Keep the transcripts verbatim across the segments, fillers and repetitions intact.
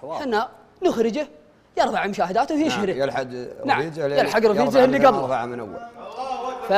واضح. احنا نخرجه يرفع مشاهداته ويشهره. نعم يلحق نعم رفيجه يلحق رفيجه اللي قبل رفع من اول. ف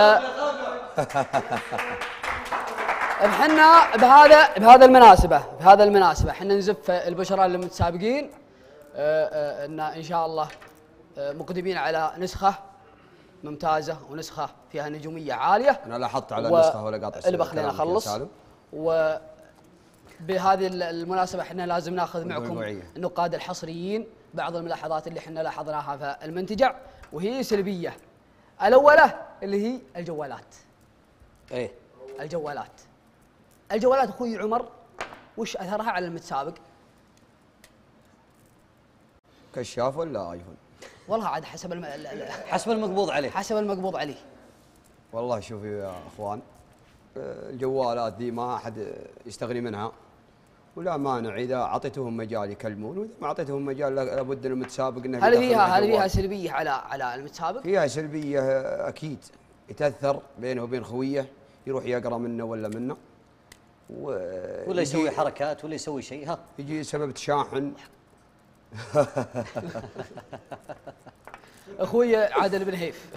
احنا بهذا بهذا المناسبه بهذا المناسبه احنا نزف البشرى للمتسابقين ان ان شاء الله مقدمين على نسخه ممتازه ونسخه فيها نجوميه عاليه. انا لاحظت على و... النسخه ولا قاطع اللي بخلينا اخلص. وبهذه المناسبه احنا لازم ناخذ معكم النقاد الحصريين بعض الملاحظات اللي احنا لاحظناها في المنتجع وهي سلبيه. الاولى اللي هي الجوالات. ايه الجوالات الجوالات اخوي عمر وش اثرها على المتسابق؟ كشاف ولا ايفون؟ والله عاد حسب الم... حسب المقبوض عليه حسب المقبوض عليه. والله شوفوا يا اخوان الجوالات ذي ما احد يستغني منها ولا مانع اذا اعطيتهم مجال يكلمون واذا ما اعطيتهم مجال لابد المتسابق انه هل فيها هل فيها سلبيه على على المتسابق؟ فيها سلبيه اكيد يتاثر بينه وبين خويه يروح يقرا منه ولا منه و... ولا يسوي حركات ولا يسوي شيء ها يجي سبب تشاحن. اخوي عادل بن هيف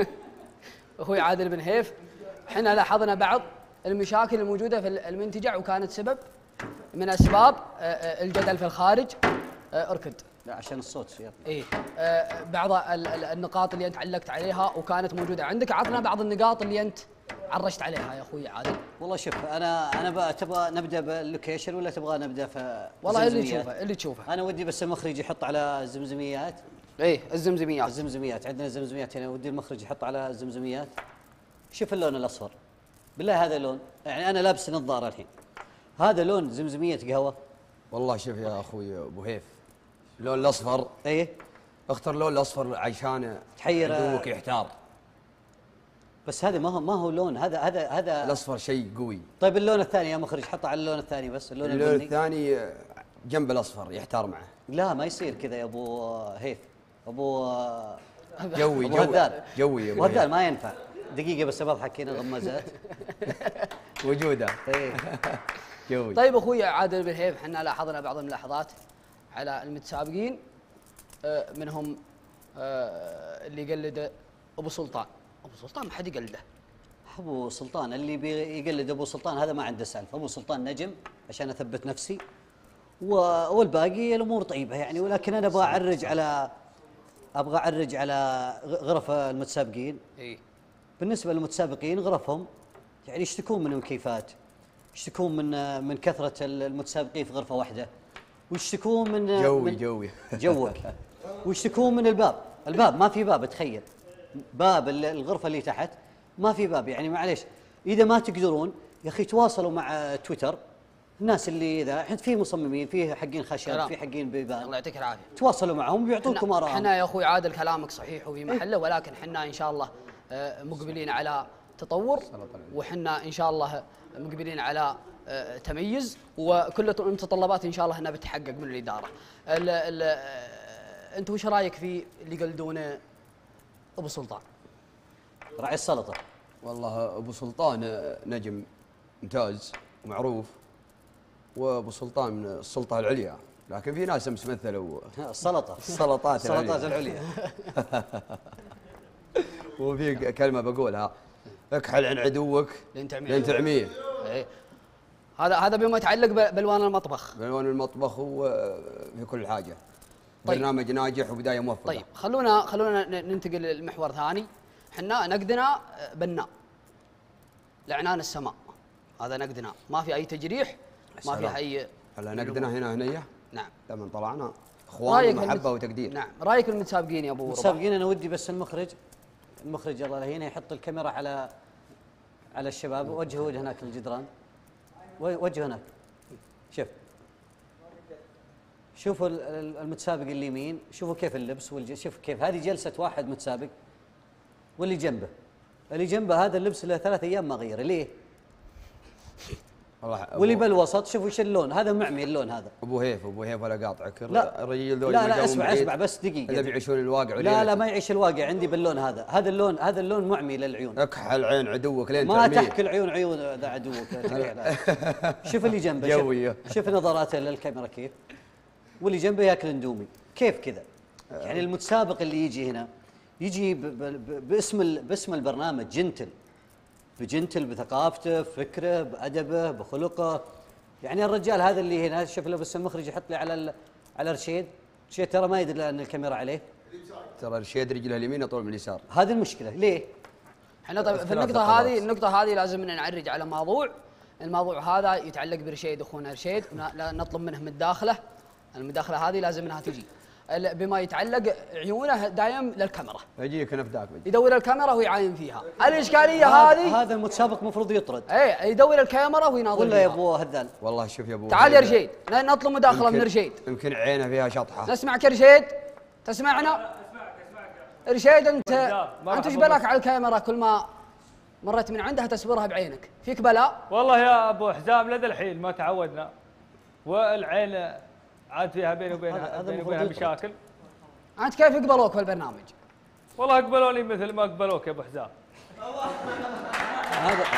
اخوي عادل بن هيف احنا لاحظنا بعض المشاكل الموجوده في المنتجع وكانت سبب من اسباب الجدل في الخارج. اركد لا عشان الصوت يلا. ايه بعض النقاط اللي انت علقت عليها وكانت موجوده عندك. عطنا بعض النقاط اللي انت عرجت عليها يا اخوي عادل. والله شوف انا انا تبغى نبدا باللوكيشن ولا تبغى نبدا في والله اللي تشوفه اللي تشوفه. انا ودي بس المخرج يحط على الزمزميات. ايه الزمزميات الزمزميات عندنا الزمزميات هنا ودي المخرج يحط على الزمزميات. شوف اللون الاصفر بالله هذا لون يعني انا لابس نظاره الحين هذا لون زمزميه قهوه. والله شوف يا اخوي ابو هيف اللون الاصفر ايه اختر اللون الاصفر عشان تحير عدوك يحتار. بس هذا ما هو ما هو لون هذا هذا هذا الاصفر شيء قوي. طيب اللون الثاني يا مخرج حطه على اللون الثاني بس اللون, اللون الثاني جنب الاصفر يحتار معه. لا ما يصير كذا يا ابو هيف ابو جوي أبو جوي هذال. جوي يا ابو هذال ما ينفع. دقيقه بس بضحك هنا غمازات وجوده طيب جوي. طيب اخوي عادل بن هيف احنا لاحظنا بعض الملاحظات على المتسابقين منهم اللي يقلد ابو سلطان. ابو سلطان ما حد يقلده. ابو سلطان اللي بيقلد ابو سلطان هذا ما عنده سالفه. ابو سلطان نجم عشان اثبت نفسي والباقي الامور طيبه يعني ولكن انا ابغى اعرج على ابغى اعرج على غرف المتسابقين. اي بالنسبه للمتسابقين غرفهم يعني يشتكون من المكيفات يشتكون من من كثره المتسابقين في غرفه واحده ويشتكون من جوي من جوي جوك ويشتكون من الباب. الباب ما في باب تخيل باب الغرفه اللي تحت ما في باب يعني معليش اذا ما تقدرون يا اخي تواصلوا مع تويتر الناس اللي اذا في مصممين في حقين خشب في حقين بيبان الله يعطيك العافيه تواصلوا معهم ويعطوكم ارائهم. احنا يا اخوي عادل كلامك صحيح وفي محله ولكن احنا ان شاء الله مقبلين على تطور وحنا ان شاء الله مقبلين على تميز وكل المتطلبات ان شاء الله انها بتحقق من الاداره. ال ال انت وش رايك في اللي يقلدون ابو سلطان؟ راعي السلطه. والله ابو سلطان نجم ممتاز ومعروف وابو سلطان من السلطه العليا لكن في ناس مثلوا السلطه السلطات السلطات العليا. وفي كلمه بقولها اكحل عن عدوك لين تعميه. إيه. هذا هذا بما يتعلق بالوان المطبخ. بالوان المطبخ وفي كل حاجه. طيب. برنامج ناجح وبدايه موفقه. طيب خلونا خلونا ننتقل للمحور ثاني. احنا نقدنا بناء لعنان السماء هذا نقدنا ما في اي تجريح ما في اي. هلا نقدنا هنا هنيه. نعم لما طلعنا اخوان ومحبه وتقدير. نعم رايك المتسابقين يا ابو رباح؟ المتسابقين انا ودي بس المخرج المخرج الله هنا يحط الكاميرا على على الشباب وجهه وجه هناك الجدران وجهه هناك. شوف شوفوا المتسابق اليمين شوفوا كيف اللبس والج... شوف كيف هذه جلسه واحد متسابق واللي جنبه اللي جنبه هذا اللبس له ثلاث ايام ما غيره ليه؟ والله واللي بالوسط شوفوا ايش اللون هذا معمي اللون هذا. ابو هيف ابو هيف ولا قاطعك. لا الرجال لا لا اسمع اسمع بس دقيقه اللي بيعيشون الواقع. لا لا ما يعيش الواقع عندي باللون هذا هذا اللون هذا اللون معمي للعيون. اكحل عين عدوك لين ما تحكي العيون عيون ذا عدوك. شوف اللي جنبه شوف, شوف نظراته للكاميرا كيف واللي جنبه ياكل اندومي، كيف كذا؟ يعني المتسابق اللي يجي هنا يجي ب ب ب باسم ال باسم البرنامج جنتل، بجنتل بثقافته، بفكره، بادبه، بخلقه. يعني الرجال هذا اللي هنا شوف له بس المخرج يحط لي على على رشيد، رشيد ترى ما يدري ان الكاميرا عليه. ترى رشيد رجله اليمين اطول من اليسار. هذه المشكله، ليه؟ احنا طيب في النقطة هذه النقطة هذه لازم نعرج على موضوع، الموضوع هذا يتعلق برشيد اخونا رشيد، نطلب منه من الداخله، المداخلة هذه لازم انها تجي. بما يتعلق عيونه دايم للكاميرا. يجيك نفداك يدور الكاميرا ويعاين فيها. الاشكالية هذه هذا المتسابق المفروض يطرد. ايه يدور الكاميرا ويناظر. ولا يا ابو هذال. والله شوف يا ابو. تعال يا رشيد نطلب مداخلة من رشيد. يمكن عينه فيها شطحة. نسمعك يا رشيد، تسمعنا؟ رشيد انت انت ايش بلاك على الكاميرا كل ما مريت من عندها تصورها بعينك؟ فيك بلاء؟ والله يا ابو حزام لدى الحين ما تعودنا، والعين عاد فيها بيني وبينها بيني وبينها مشاكل. انت كيف قبلوك في البرنامج؟ والله قبلوني مثل ما قبلوك يا ابو حزام. هذا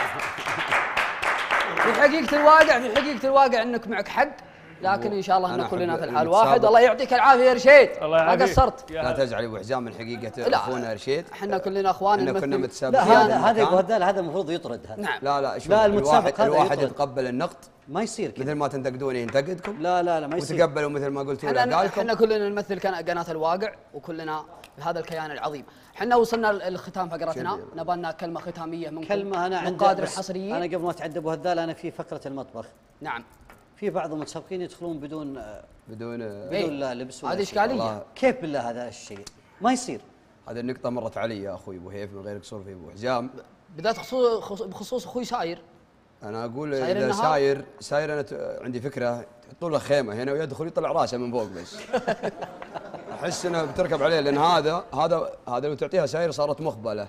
في حقيقة الواقع في حقيقة الواقع انك معك حق، لكن ان شاء الله ان كلنا في الحال واحد. الله يعطيك العافيه يا رشيد، ما قصرت. لا تزعل ابو حزام من حقيقه اخونا رشيد، احنا كلنا اخوان. احنا كنا متسابقين. لا هذا هذا ابو هذال هذا المفروض يطرد هذا. نعم. لا لا شوف لا المتسابق الواحد, الواحد يتقبل النقد، ما يصير كذا. مثل ما تنتقدوني ينتقدكم. لا لا لا ما يصير. وتقبلوا مثل ما قلتوا له قالكم. احنا كلنا نمثل قناه الواقع، وكلنا هذا الكيان العظيم. احنا وصلنا لختام فقرتنا، نبغى كلمه ختاميه منكم. كلمه انا عند قادر الحصريين. انا قبل ما تعدى ابو هذال انا في فقره المطبخ. نعم. في بعض المتسابقين يدخلون بدون بدون بدون لا لبس. هذه اشكاليه. كيف بالله هذا الشيء؟ ما يصير. هذه النقطة مرت علي يا اخوي ابو هيف من غير قصور في ابو حزام. بالذات بخصوص اخوي ساير. انا اقول اذا ساير ساير انا عندي فكرة تحطوا له خيمة هنا ويدخل يطلع راسه من فوق بس. احس انه بتركب عليه لان هذا هذا هذا لو تعطيها ساير صارت مخبلة.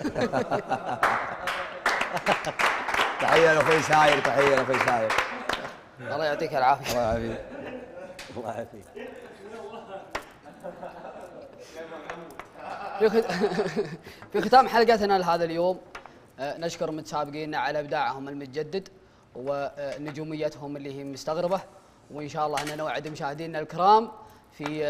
تحية لاخوي ساير، تحية لاخوي ساير. الله يعطيك العافية. الله يعافيك. الله يعافيك. في ختام حلقتنا لهذا اليوم نشكر متسابقينا على ابداعهم المتجدد ونجوميتهم اللي هي مستغربه، وان شاء الله ان نوعد مشاهدينا الكرام في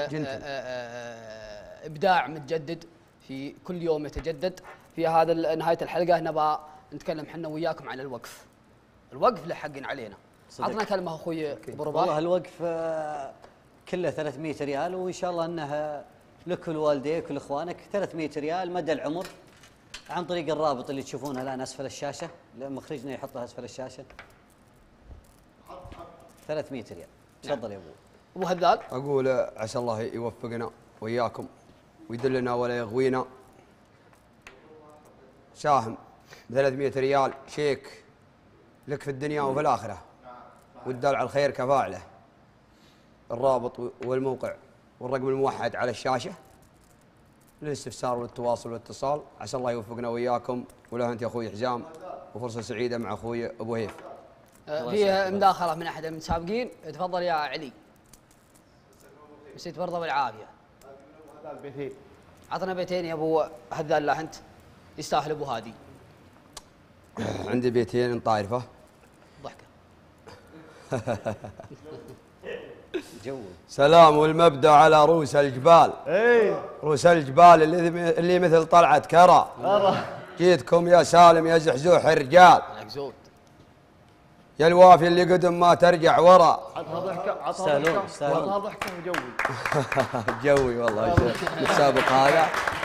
ابداع متجدد في كل يوم يتجدد. في هذا نهايه الحلقه نبغى نتكلم حنا وياكم عن الوقف. الوقف له حق علينا. عطنا كلمه اخوي ابو رباح. والله الوقف كله ثلاثمئة ريال، وان شاء الله انها لك ولوالديك ولاخوانك ثلاثمئة ريال مدى العمر، عن طريق الرابط اللي تشوفونه الان اسفل الشاشه، مخرجنا يحطها اسفل الشاشه. ثلاثمئة ريال. تفضل يا ابو. ابو هذال. اقول عسى الله يوفقنا وياكم ويدلنا ولا يغوينا. ساهم ب ثلاثمئة ريال شيك لك في الدنيا وفي الاخره، والدال على الخير كفاعله. الرابط والموقع والرقم الموحد على الشاشه للاستفسار والتواصل والاتصال. عسى الله يوفقنا وياكم، وله انت يا اخوي حزام، وفرصه سعيده مع اخوي ابو هيف. فيه مداخله من احد المتسابقين، تفضل يا علي. نسيت برضه بالعافيه. عطنا بيتين يا ابو هذال. لا انت يستاهل ابو هادي. عندي بيتين طايرفه. ضحكه. جو. سلام والمبدا على رؤوس الجبال. اي رؤوس الجبال اللي اللي مثل طلعه كرى. جيتكم يا سالم يا زحزوح الرجال. العقزود. يا الوافي اللي قدم ما ترجع ورا. عطها ضحكه، عطها استاهلون ضحكه، استاهلون. عطها ضحكه وجوي. جوي والله السابق هذا.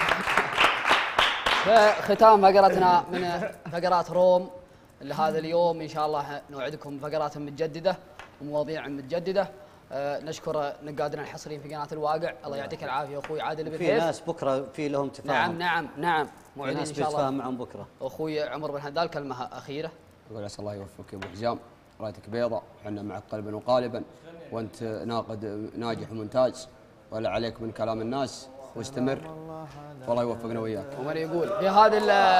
ختام فقرتنا من فقرات روم لهذا اليوم، ان شاء الله نوعدكم فقرات متجدده ومواضيع متجدده. أه نشكر نقادنا الحصريين في قناه الواقع. الله يعطيك العافيه اخوي عادل بن في ناس بكره في لهم تفاهم. نعم نعم نعم موعدين ان شاء الله معهم بكره. اخوي عمر بن هذال كلمه اخيره. اقول عسى الله يوفقك يا ابو حزام، رايتك بيضاء وحنا معك قلبا وقالبا، وانت ناقد ناجح وممتاز، ولا عليك من كلام الناس واستمر، والله يوفقنا وياك. عمر يقول في هذا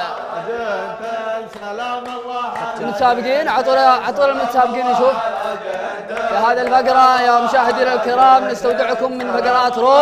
المتسابقين، عطوا عطوا المتسابقين نشوف في هذه الفقره يا مشاهدينا الكرام. نستودعكم من فقرات روم.